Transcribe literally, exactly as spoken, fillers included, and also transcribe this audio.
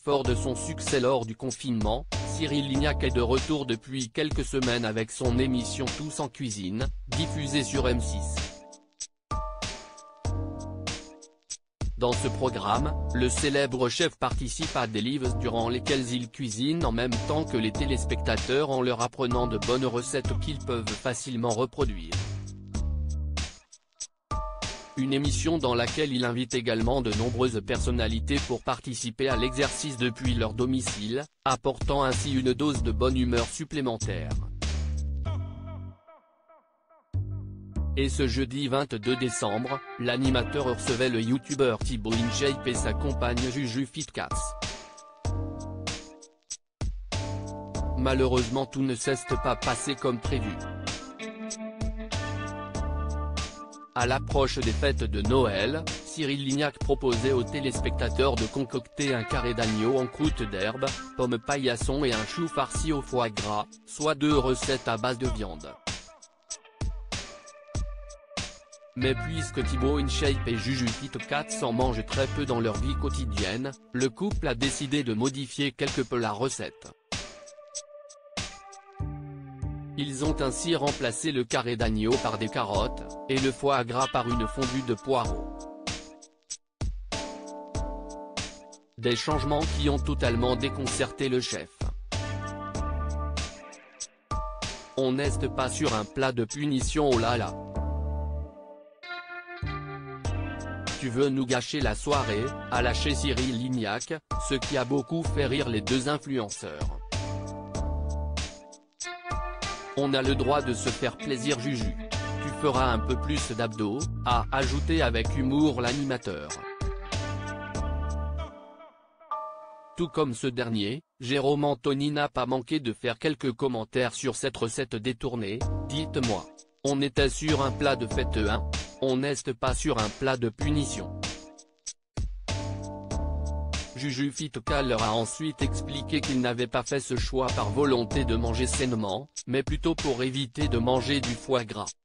Fort de son succès lors du confinement, Cyril Lignac est de retour depuis quelques semaines avec son émission Tous en cuisine, diffusée sur M six. Dans ce programme, le célèbre chef participe à des lives durant lesquels il cuisine en même temps que les téléspectateurs en leur apprenant de bonnes recettes qu'ils peuvent facilement reproduire. Une émission dans laquelle il invite également de nombreuses personnalités pour participer à l'exercice depuis leur domicile, apportant ainsi une dose de bonne humeur supplémentaire. Et ce jeudi vingt-deux décembre, l'animateur recevait le youtubeur Thibaut InShape et sa compagne Juju Fitcats. Malheureusement tout ne s'est pas passé comme prévu. À l'approche des fêtes de Noël, Cyril Lignac proposait aux téléspectateurs de concocter un carré d'agneau en croûte d'herbe, pommes paillasson et un chou farci au foie gras, soit deux recettes à base de viande. Mais puisque Thibaut InShape et Juju Fitcats en mangent très peu dans leur vie quotidienne, le couple a décidé de modifier quelque peu la recette. Ils ont ainsi remplacé le carré d'agneau par des carottes, et le foie gras par une fondue de poireaux. Des changements qui ont totalement déconcerté le chef. On n'est pas sur un plat de punition, oh là là. Tu veux nous gâcher la soirée, a lâché Cyril Lignac, ce qui a beaucoup fait rire les deux influenceurs. On a le droit de se faire plaisir Juju. Tu feras un peu plus d'abdos, a ajouté avec humour l'animateur. Tout comme ce dernier, Jérôme Anthony n'a pas manqué de faire quelques commentaires sur cette recette détournée. Dites-moi, on était sur un plat de fête hein? On n'est pas sur un plat de punition. Juju Fitcats leur a ensuite expliqué qu'il n'avait pas fait ce choix par volonté de manger sainement, mais plutôt pour éviter de manger du foie gras.